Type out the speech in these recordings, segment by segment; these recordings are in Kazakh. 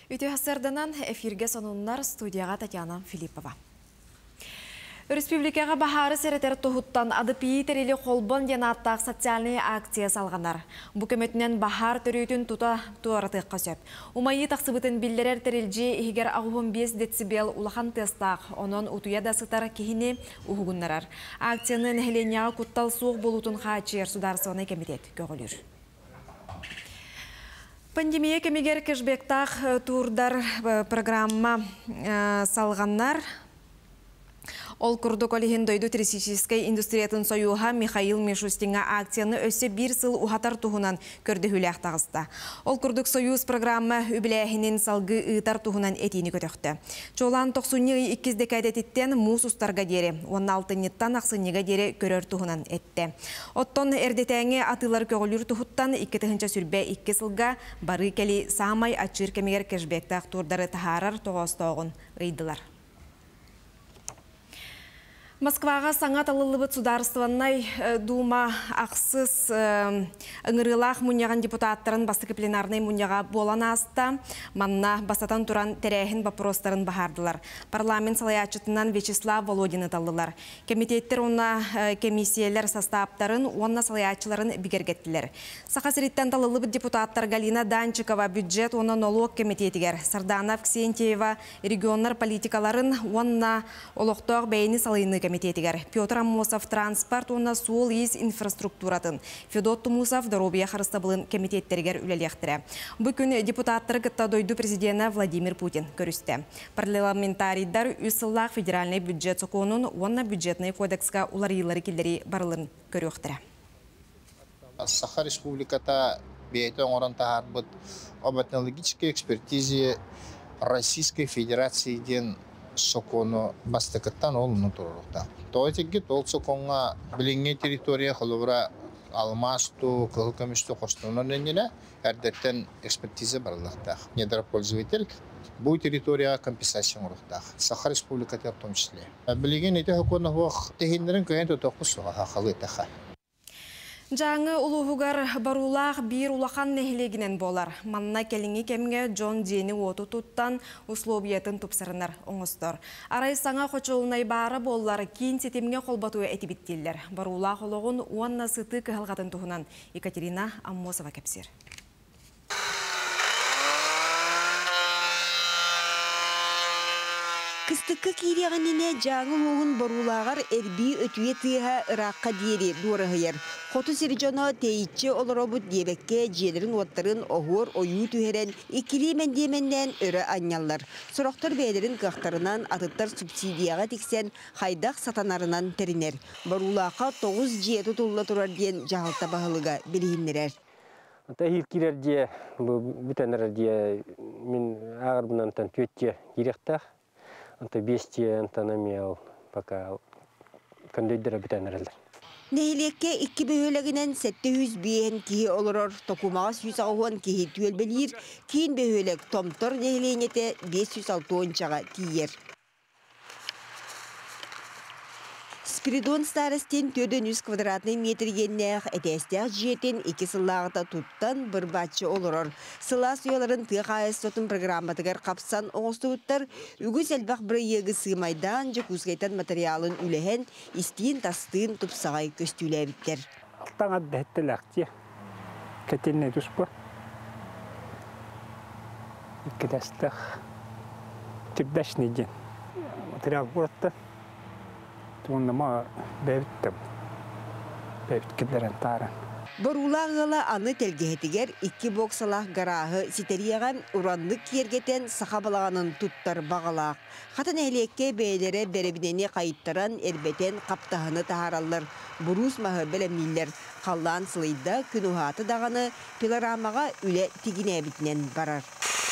Үті хасырданан эфирге сонуннар студияға Татьяна Филиппова. Республикаға бахары сәреттер тұхыттан адыпии терелі қолбон денаттақ социальный акция салғанар. Бүкіметінен бахар түрійтін тұта туаратық қасөп. Умайы тақсыбытын білдерер терелжі егер 15 децибел улахан тестақ, онын ұтуя да сытар кейіне ұғығыннарар. Акцияның әхленияға құттал суық болутын қачер сударсығына комитет көгілір. Пандемия кемегер кешбектақ турдар программа салғаннар. Ол күрдік олихин дойду туристической индустриятын союға Михаил Мишустинға акцияны өсі бір сыл ұхатар туғынан көрді хүләқ тағысты. Ол күрдік союз программа үбіләхінен салғы ұйтар туғынан әтейіні көтіқті. Чолан 92 декадететтен мұс ұстарға дері, 16-ниттан ақсынеға дері көрер туғынан әтті. Оттон әрдетәңе атылар көгілір туғыттан 2-тігінші сүрбе 2 сылға бары кәлі самай атшыр кемегер кешбектақ турдары тахарар тоғыстауғын ұйдылар. Москваға саңат алылыбыт сударстваннай дума ақсыз ыңырылақ мұнияған депутаттарын бастықы пленарнай мұнияға болан аста, манна бастатан туран тәрәхін бапростарын бахардылар. Парламент салаячытынан Вячеслав Володины талылар. Комитеттер онна комиссиялар состаптарын, онна салаячыларын бігергеттілер. Сақасыреттен талылыбыт депутаттар Галина Данчикова бюджет онна налог комитетігер. Сарданов Ксентьева регионар политикаларын онна олықтоқ бәйіні салайыны комитетигер. Петр Аммосов транспорт онна суол ес инфраструктуратын. Федот Тумусов дорубия харыстабылын комитеттергер үлелектірі. Бүкін депутаттары кітта дойду президента Владимир Путин көрісті. Парламентарийдар үсіллақ федеральный бюджет соқуынын онна бюджетный кодексқа уларылары келдері барылын көріқтірі. Саха республиката бейті оңырын тағарбыд об этнологической экспертизе Российской Федерации сокону бастыкыттан олуну турурукта. Тоотегит ол соконга билинге территория холовра алмасту, кылкымышту костонун энеле эрдеттен экспертиза барлыктах. Недропользователь бу территория компенсация уруктах. Саха республиката в том числе. Билинге нете хокона вах техиндерин көйен тотокусуга хакылытаха. Жаңы улуғығар барулақ бір улақан нәхілегінен болар. Манна келіңі кемге Джон Дені оту тұттан условиятын тұпсырынар оңыстыр. Арай саңа қочуылнай бары болар кейін сетемге қолбатуы әтібіттелер. Барулақ олығын уанна сыты кығылғатын тұғынан Екатерина Аммосова кәпсер. Кыстыкка кирияғаніне жаңы оғын барулағар әрбі өтуе тыға ұраққа дейері дуарығыер. Қоту сирижоно тейітші оларобыт дебекке жедерін оттарын оғыр ойу түйерен икілі мәндеменнен өрі анялар. Сұрақтар бәлерін қақтарынан атыттар субсидияға тексен хайдақ сатанарынан терінер. Барулаққа 9 жеті тұлла тұрар ден жағалта бағылыға білейінлерер. Тахир кирерде, бүтәнерде мен ағыр бұнан төтте еректақ. Анта бестие антанамиял пока кондойдера бітәнерелдер. Нәйлекке 2 бөхөлегінен 700 бейін кихи олырыр, токумаға 100 кихи түйел білер, кейін бөхөлег томтор нәйленеті 506 чаға тиер. Спиридон старостен 400 квадратный метр еннәқ әтәстәқ жетін 2 сыллағыта тұттан бір бачы олырыр. Сыла сұяларын тұға әстотын программатығар қапсан оңысты ұттар, үгіз әлбақ бір егі сымайдан жық ұзғайтан материалын үліген, істейін тастығын тұпсағай көстілі әбіттер. Алтан ады әттіл әқте, кәтеліне түс бұр. Екідәстіқ, түбдәшіне ден. Материал бұрытты. Туғындама бәбіттім. Бәбіт кедерін тарын. Барулағыла аны тәлгеетігер 2 боксалақ гарағы ситерияға ұранлық кергетен сақабалағанын тұттар бағалақ. Қатын әлекке бәйлері бәрібінені қайыттаран әрбетен қаптағыны тағаралар. Бұрус мағы бәлемнелер қаллан сылайда күнуғаты дағаны пилорамаға үлі тегін әбітінен барар.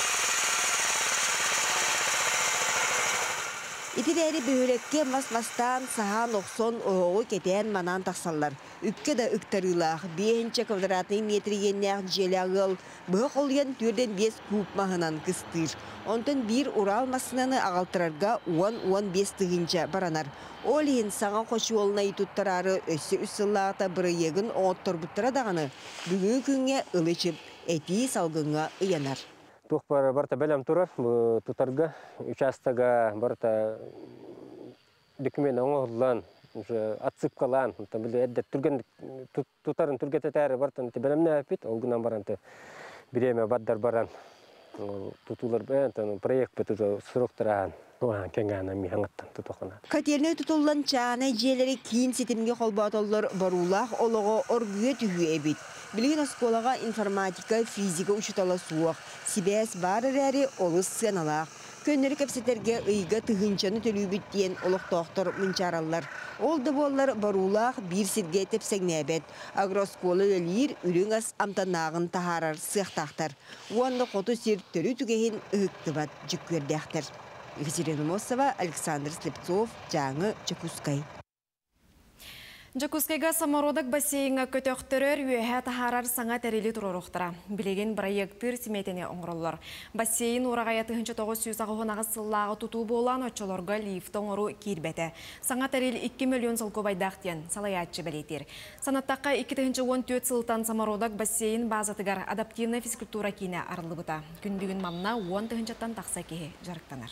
Итилери бөһөлекке мас-мастан сахан оқсон оғы кетен манан тақсалар. Үпке да үктарылақ, 5 квадратный метр еннәқ желі ағыл, бұқ олген түрден 5 куб мағынан кыстыр. Онтын бір Урал масынаны ағалтырарға 10-15 тығынша баранар. Ол ең саңа қошу олына итуттарары өсі үсіллағыта бірі егін оңыттыр бұттыра дағаны, бүгін күнге ылычып, әти салғынға ұянар. тух барта белем турар, тутарга, участага барта документ оңоллан, уже отсыпкалан, там биле эдде турген тутарын тургететер бартан белемне апит, олгунан баранты биреме баддар баран. Тутулар бен проект бетү сроктаран. Уан кенгана ми хангаттан тутохана. Катерне тутуллан чаана жээлери кийин сетимге холбатоллор барулах олого оргуе түгү эбит. Билген осколага информатика, физика учутала суох. Сибес барырары олыс сыналах. Көннері кепсетерге ыйга тыгынчаны төлүбүт диен олоқтоқтор мынчараллар. Ол да боллар барулах бир сирге тепсеңнебет. Агросколы өлир үрүң ас амтанағын тахарар сыяқтақтар. Уанды қоту сир төрү түгейін ыктыбат жүквердяқтар. Екатерина Мосова, Александр Слепцов, Жаңы Чекускай. Жакускайга самородок бассейнга көтөктөрөр үйәһә тахарар саңа тәрелі тұрорықтыра. Білеген проекттыр симетене оңроллар. Бассейн урагая 1900 сыллағы туту болан очолорга лифт оңыру кирбеті. Саңа тәрел 2 миллион сылко байдақтен салаятчы білетер. Санаттаққа 2014 сылтан самородок бассейн базатыгар адаптивна физкультура кейіне арылыбыта. Күндігін мамна 10-тан тақса кеге жарықтанар.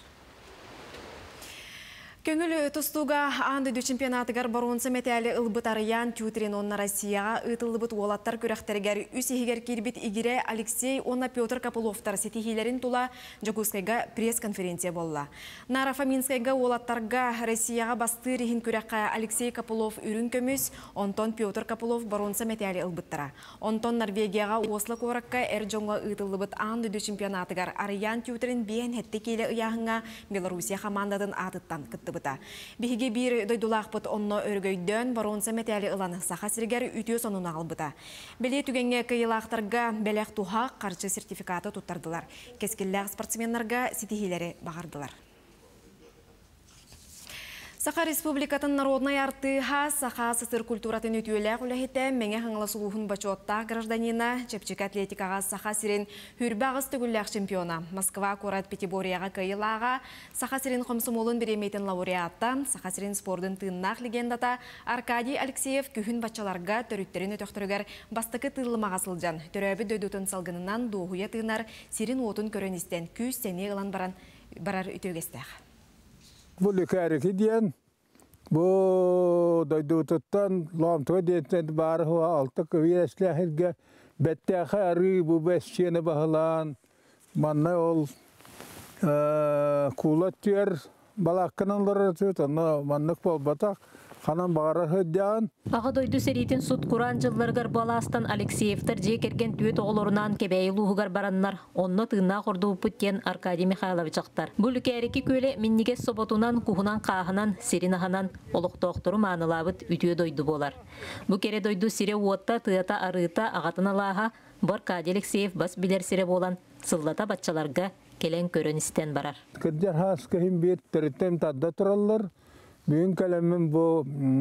Көңілі тұстуға андыды чемпионатыгар баруынсы метәлі ылбыт арыян тютерин онна Россияға ұтылыбыт олаттар көрәқтергер үсігер кербет игере Алексей онна Петр Копыловтар сетихилерін тула Жакускайга пресс-конференция болла. Нара Фоминскайга олаттарға Россияға басты рехін көрәққа Алексей Копылов үрін көміз, онтон Петр Копылов баруынсы метәлі ылбыттара. Онтон Норвегияға ослы коракка әржонға ұтылыбыт андыды чемпионатыгар арыян тютерин бейін хетті келі ұяғыңа Белоруссия командадың атыттан кытты. Биһиге бир дойдулақпыт онно өргөйдөн баруынса метәлі ыланы саха сиргер үтіө сонуна албыта. Беле түгенге кыйылақтарға бәләқ туха қарчы сертификаты туттардылар. Кескілләқ спортсменларға сетихилері бағардылар. Саха Республикатын народной артыха саха сысыр культуратын үтүелек үләхеті мәңе хаңла сулуғын бачуотта гражданина чепчик атлетикаға саха сирен хүрбағыз түгілләк чемпиона. Москва, Корат, Пятиборияға кайылаға саха сирен комсомолын беремейтін лауреатта, саха сирен спордың тыыннақ легендата Аркадий Алексеев күхін бачаларға төрүттерін өтөқтірігер бастықы тылымаға сылжан. Төрәбі дөдутын салғынынан доғуя тыынар сирен отын көріністен күз сәне ғылан барар үтөгестәқ. Бұл үкәрікі дейін, бұл дойдутыттан ламтыға дейін бары алтық өйесләхірге бәттәқі әрі бұл бәсчені бағылан. Манна ол кулат түйер балаққынанлары түйтін, маннық бол батақ. Ханан бағары хөддян. Аға дойду серитин суд куран жылларгар баластан Алексеевтар же керген түйет оғылорынан кебәйі луғығар бараннар. Онны тыынна құрду бүттен Аркадий Михайлович ақтар. Бұл үкәрікі көлі миннигес соботунан, кухунан қағынан, серинаханан, олықтоқтыру маңылабыт үтіе дойду болар. Бұл кере дойду сире уотта, тыата арыта, ағатын алаға, Аркадий Алексеев бас билер сире болан, сыллата батчаларға келен көріністен барар. Кірдер хаскахим бет түріттен тадда тұралар. Бүгін кәлемін бұл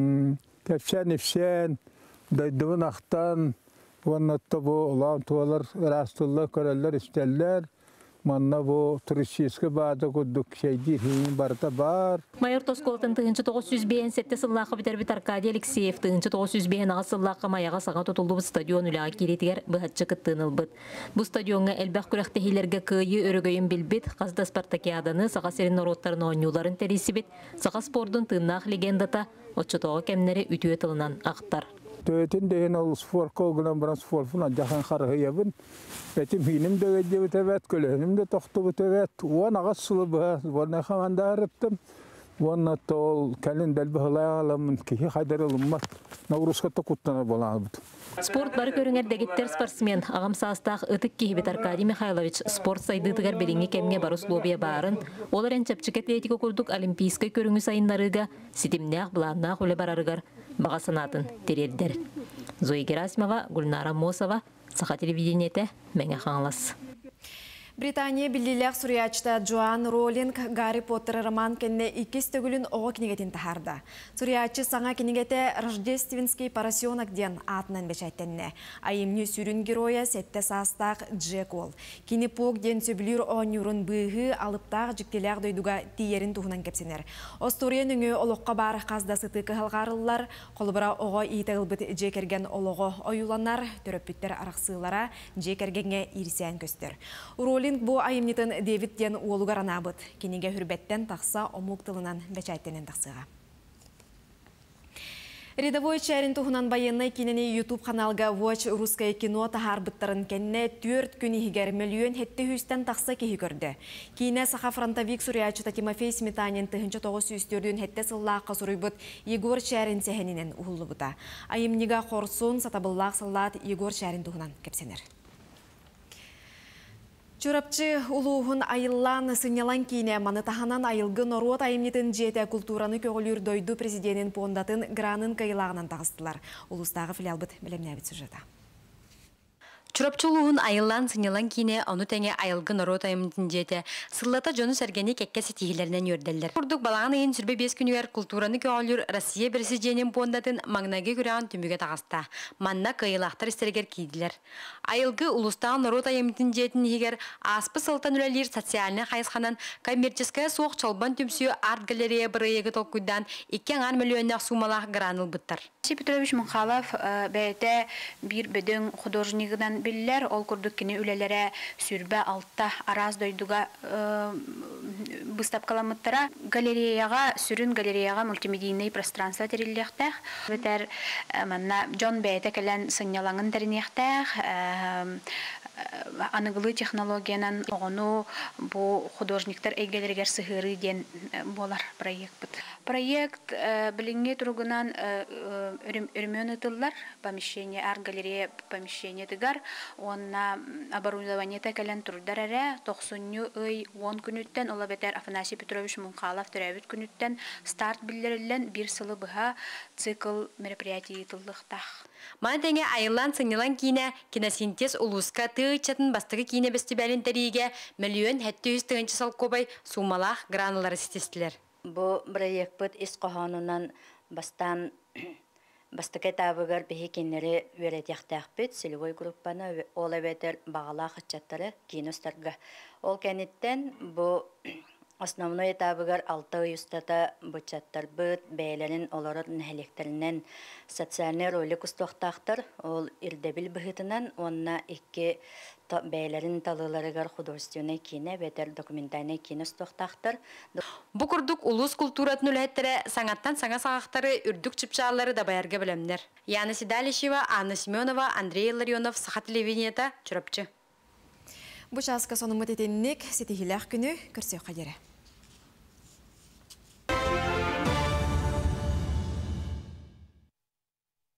кәпшен-ефшен, дайдығын ақтан, оннатта бұл ұлан туалар растылы көрелер істелер. Манна бұл туристическі бады күдік шейдер барда бар. Майор Тосколтын 1907 сыллақы бітербіт Аркадий Алексеев 1905 ағы сыллақы маяға саңа тұтылды бұл стадион үліға керетігер бұхатшы күттіңіл бұд. Бұл стадионға әлбәқ күрәқтехилерге күйі өрігейін білбет, қазда спартакиаданы саға серін народтарын ойнуларын тәресі бет, саға спордың тыыннақ легендата, отчытоға кәмнері үтіе тылынан ақтар. Төтін дейін ол спорт қолғынан бірін спортфына жақын қарғы ебін. Әтім хинім де өйде өтәбәт, көлігінім де тоқты өтәбәт. Оған ағас сұлы бұға, оған әқаманда әріптім. Оған атты ол кәлін дәл бұғылай аламын, кейі қайдар олыммат. Наурысқатта құттана боланы бұд. Спорт бар көріңер дегеттер спортсмен. Ағам састақ ұтық кейбет Аркадий Михайлович спорт сайдытығар беліңе кәмге бар условия барын. Олар ән чапчық атлетика күрдік олимпийскай көріңі сайынларыға, сетімнәқ бұланнақ өлі барарығар баға санатын терелдер. Зоя Герасимова, Гульнара Мосова, Саха телевидениеті, мәңе қаңлас. Британия билилек суриячта Джоан Роллинг Гарри Поттер роман кенне икис төгүлүн ого кинигетин тахарда. Суриячы саңа кинигете Рождественский поросенок ден атынан бечайттенне. Айымны сүрүн героя сетте састак Джек ол. Кинипук ден сөбүлүр онюрун быгы алыптак жиктелер дойдуга тиерин тухунан кепсенер. Остория нүңө олокка бар каздасы тыкы халгарыллар, колбара ого итегылбыт жекерген олого оюланар, төрөпүттер араксылара жекергенге ирсен көстөр. Роллинг бу айымнитын Дэвид ден уолугар анабыт. Кенеге хүрбеттен тақса омук тылынан бәчәйттенен тақсыға. Рядовой чәрін тұхынан байыннай кенені YouTube каналга Watch Русское кино тахарбыттарын кенне 4 күні хигер миллион хетті хүстен тақса кехи көрді. Кейіне саха фронтовик сурячыта Тимофей Сметанин тыхынчы 904 хетті сыллаққа сурыйбыт Егор чәрін сәхенінен ұғылы бұта. Айымнига қорсын сатабыллақ сыллат Егор чәрін тұхынан кепсенер. Чурапчы улуғын айыллан сынялан кейіне манытаханан айылғы норот айымнетін жете культураны көгілір дойду президентін пондатын гранын кайылағынан тағыстылар. Улыстағы филиалбыт білемнәбіт сюжета. Чурапчулуғын айыллан сынялан кейіне оны тәңе айылғы норот айымнетін жете сыллата жону сәргені кәккәсі тегілерінен өрделдер. Құрдық балаған айын сүрбе 5 күнігер культураны көгілір Россия президентін пондатын маңнаге көреген түміге тағыста. Манна кайылақтар істергер кейділер. Айылғы улустағы норот айымнетін жетін егер аспы сылтан үлелер социалны қайысқанан коммерческая соқ чалбан түмсүйі арт-галерея бірайығы толқуйдан 2 миллионнақ сумалақ граныл бұттар. Петрович Мухалов бәйті бір бөдің художнигыдан білілер, ол күрдік кені үлелері сүрбә алтта араз дойдуға бұстап каламыттара. Галереяға, сүрін галереяға мультимедийный пространство терілдектәқ. Бәтер Джон бәйті кәлін сыңнялаңын терінектәқ. Анығылы технологиянан оғыну бұл художниктар әйгелергер сығыры ден болар проект бұд. Проект біліңге тұрғынан үрмен ұтылар, помещение, арт-галерея помещение дығар, онна оборудование тәкәлін тұрдар әрі, 90 күніттен, ола бәтер Афанасий Петрович Мунхалов түрәбіт күніттен старт білдерілен бір сылы бұға цикл мероприятий тұлдықтақ. Мана тәңе айылан сыңнылан кейіне киносинтез улуска тыычатын бастығы кейіне бәстібәлін тәріге миллион хәтті үстігінші сал көбай сумалақ гранулары сетестілер. Бұл проект бұд іс қоғанынан бастан бастықы табығар бейі кенері өретяқтақ бұд сілевой группаны ол әветер бағала қытчаттары киностарға. Ол кәнеттен бұл основной табығар 6 юстата бұтчаттар бұд бәйлерін оларын әлектерінен социальный ролі күстоқтақтыр. Ол ирдебіл бұғытынан онна 2 бәйлерін талыларығар художественный кине, бәтер документальный кине стоқтақтыр. Бұ күрдік улус культуратын үләттері саңаттан саңа сағақтары үрдік чіпчалары да баярға білімдер. Яна Сидалишева, Анна Семенова, Андрей Ларионов, Сахат Левинета, Чурапчы. Бұ жасқа сонымыт етеннік сетігіләқ күні көрсе қадері.